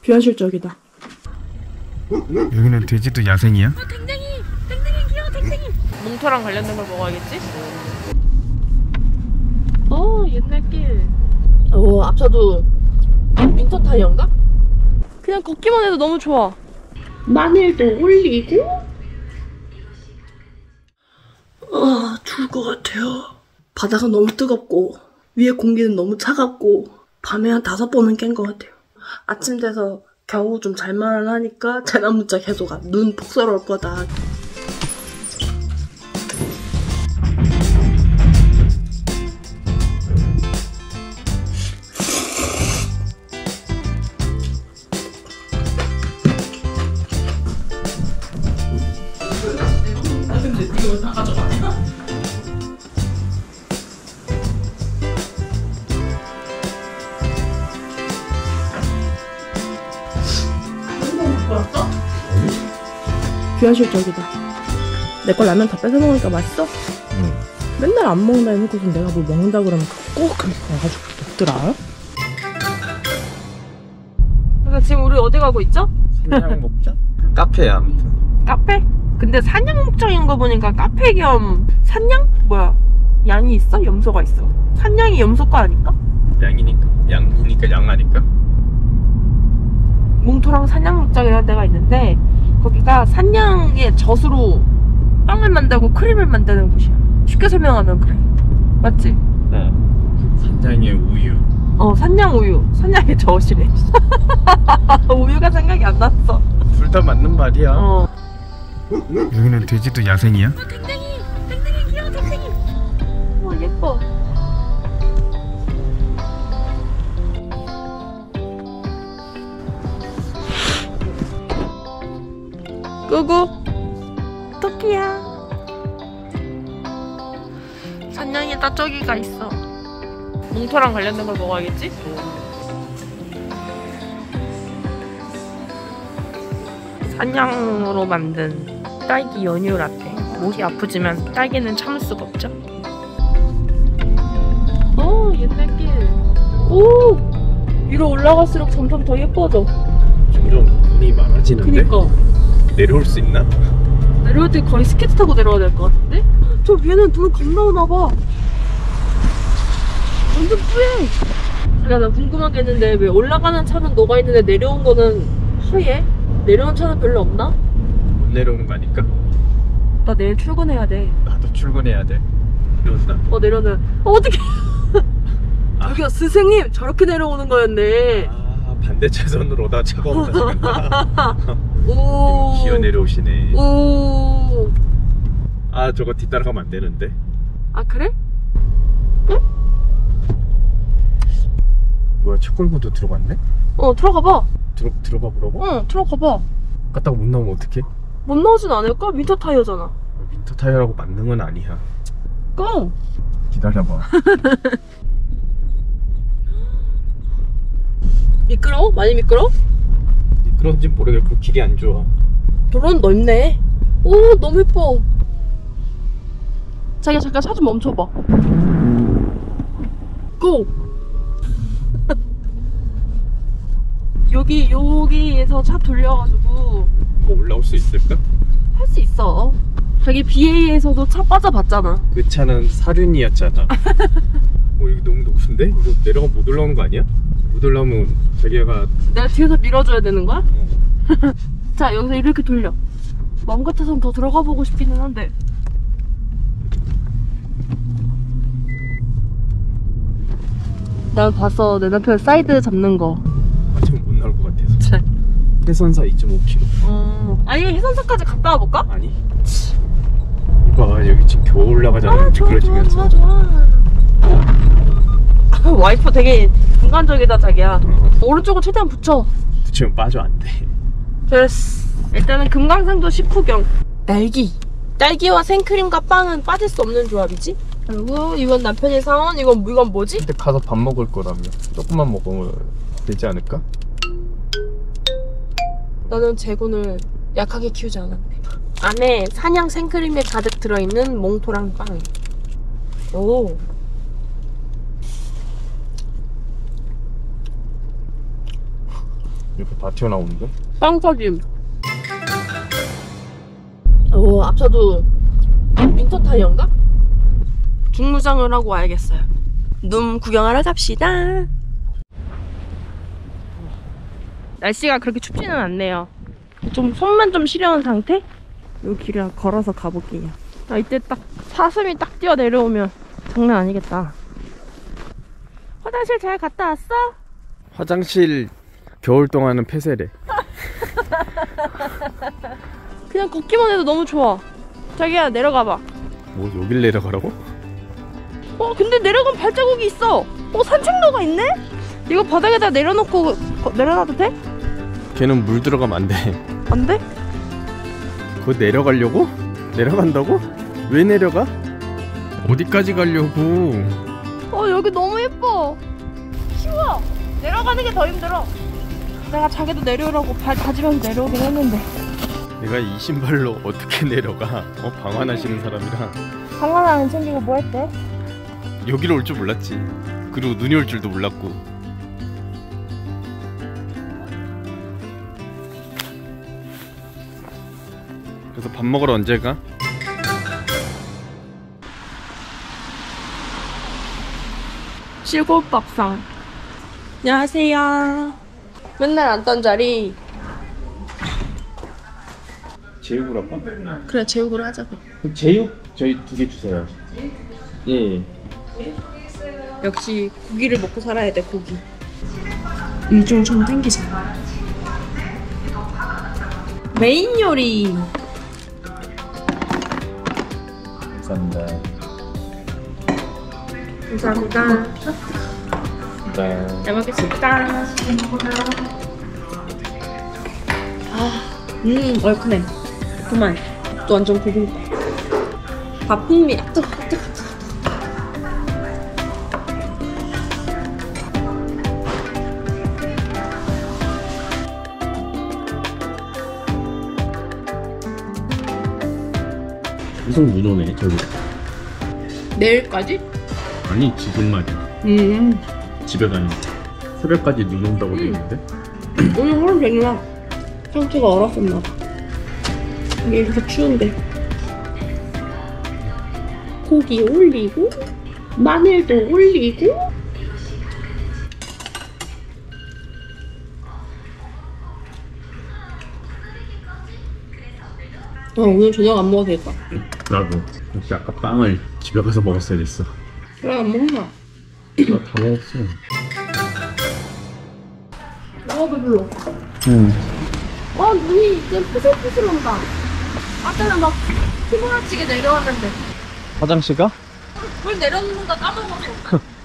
비현실적이다. 여기는 돼지도 야생이야? 댕댕이 귀여워. 댕댕이 몽토랑 관련된 걸 먹어야겠지? 옛날 길. 앞차도 윈터 타이어인가? 그냥 걷기만 해도 너무 좋아. 마늘도 올리고. 죽을 것 같아요. 바다가 너무 뜨겁고 위에 공기는 너무 차갑고 밤에 한 5번은 깬 것 같아요. 아침 돼서 겨우 좀 잘만 하니까 재난 문자 계속 눈 폭설 올 거다. 근데 이거 다 가져가. 비현실적이다. 내 걸 라면 다 뺏어 먹으니까 맛있어? 응. 맨날 안 먹는다 해놓고서 내가 뭐 먹는다 그러면 꼭 그렇게 가가지고 먹더라. 그래서 지금 우리 어디 가고 있죠? 사냥 목장? 카페야 아무튼. 카페? 근데 사냥 목장인 거 보니까 카페 겸 산양? 뭐야? 양이 있어? 염소가 있어. 산양이 염소과 아닐까? 양이니까 양 아닐까? 몽토랑 산양 목장이라는 데가 있는데 거기가 산양의 젖으로 빵을 만들고 크림을 만드는 곳이야. 쉽게 설명하면 그래. 맞지? 네. 산양의 우유. 산양 우유. 산양의 젖이래. 우유가 생각이 안 났어. 둘 다 맞는 말이야. 여기는 돼지도 야생이야? 댕댕이 귀여워. 댕댕이. 예뻐. 끄고 토끼야. 산양에다 저기가 있어. 몽토랑 관련된 걸 먹어야겠지? 산양으로 만든 딸기 연유 라떼. 목이 아프지만 딸기는 참을 수가 없죠. 옛날 길. 위로 올라갈수록 점점 더 예뻐져. 점점 눈이 많아지는데? 그니까 내려올 수 있나? 내려올 때 거의 스케이트 타고 내려와야 될 것 같은데? 저 위에는 눈 겁나 오나봐. 완전 뿌예. 자기야, 나 궁금한 게 있는데 왜 올라가는 차는 녹아있는데 내려온 거는 하얘? 내려온 차는 별로 없나? 못 내려오는 거 아닐까? 나 내일 출근해야 돼. 나도 출근해야 돼. 내려온다. 내려오는. 어떡해. 저기요, 스승님 저렇게 내려오는 거였네. 반대 차선으로 오다 차가 온다. 오. 기어 내려오시네. 오. 저거 뒤따라가면 안 되는데. 그래? 응? 뭐야, 채권구도 들어갔네? 들어가봐. 들어가 보라고? 응, 들어가봐. 갔다가 못 나오면 어떡해? 못 나오진 않을까? 윈터 타이어잖아. 윈터 타이어라고 맞는 건 아니야. 고! 기다려봐. 미끄러워? 많이 미끄러워? 미끄러운지 모르겠고 길이 안 좋아. 도로는 넓네. 오, 너무 예뻐. 자기야, 잠깐 차 좀 멈춰봐. 고! 여기에서 차 돌려가지고 올라올 수 있을까? 할 수 있어. 자기 BA에서도 차 빠져봤잖아. 그 차는 사륜이었잖아. 여기 너무 높은데? 이거 내려가면 못 올라오는 거 아니야? 못 올라오면 자기가 내가 뒤에서 밀어줘야 되는 거야? 자, 여기서 이렇게 돌려. 마음 같아서는 더 들어가 보고 싶기는 한데. 난 봤어. 내 남편 사이드 잡는 거. 지금 못 나올 것 같아서. 해선사 2.5km. 아니, 해선사까지 갔다 와볼까? 아니. 이봐, 여기 지금 겨우 올라가잖아. 미끄러지면서. 좋아. 와이프 되게 인간적이다, 자기야. 오른쪽을 최대한 붙여. 붙이면 빠져 안 돼. 됐어. 일단은 금강산도 식후경. 딸기와 생크림과 빵은 빠질 수 없는 조합이지? 그리고 이건 남편이 사온 이건 뭐지? 근데 가서 밥 먹을 거라며. 조금만 먹으면 되지 않을까? 나는 재곤을 약하게 키우지 않았네. 안에 산양 생크림이 가득 들어있는 몽토랑 빵. 오. 이렇게 다 튀어나오는데? 빵 터짐. 앞차도 윈터 타이어인가? 중무장을 하고 와야겠어요. 눈 구경하러 갑시다. 날씨가 그렇게 춥지는 않네요. 좀 손만 좀 시려운 상태? 요 길을 걸어서 가볼게요. 이때 딱 사슴이 딱 뛰어 내려오면 장난 아니겠다. 화장실 잘 갔다 왔어? 화장실 겨울 동안은 폐쇄래. 그냥 걷기만 해도 너무 좋아. 자기야 내려가봐. 뭐 여길 내려가라고? 근데 내려가면 발자국이 있어. 산책로가 있네? 이거 바닥에다 내려놓고 내려놔도 돼? 걔는 물 들어가면 안 돼. 안 돼? 그거 내려가려고? 내려간다고? 왜 내려가? 어디까지 가려고? 여기 너무 예뻐. 쉬워. 내려가는 게 더 힘들어. 내가 자기도 내려오라고 발 다지면서 내려오긴 했는데. 내가 이 신발로 어떻게 내려가? 방황하시는 사람이랑. 방안 안 챙기고 뭐 했대? 여기로 올 줄 몰랐지. 그리고 눈이 올 줄도 몰랐고. 그래서 밥 먹으러 언제 가? 실골밥상. 안녕하세요. 맨날 앉던 자리. 제육으로 할까? 그래 제육으로 하자고. 제육 저희 2개 주세요. 예. 역시 고기를 먹고 살아야 돼. 고기. 이중 좀 땡기잖아. 메인 요리. 감사합니다. 감사합니다. 네. 잘 먹겠습니다. 얼큰해. 그만. 또 완전 고기. 밥 풍미. 뜨거. 계속 눈 오네 저기. 내일까지? 아니 지금 말이야. 집에 가는 새벽까지 눈 온다고 돼 있는데. 오늘 하루 종일 상처가 얼었었나 봐. 이게 이렇게 추운데. 고기 올리고 마늘도 올리고. 오늘 저녁 안 먹어도 되겠다. 나도 역시 아까 빵을 집에 가서 먹었어야 됐어. 왜 안 먹나? 나 다 먹었어. 배불러. 응. 눈이 이제 푸슬푸슬 온다. 아까는 막 휘몰아치게 내려왔는데 화장실 가? 물 내려놓는 거 까먹었어.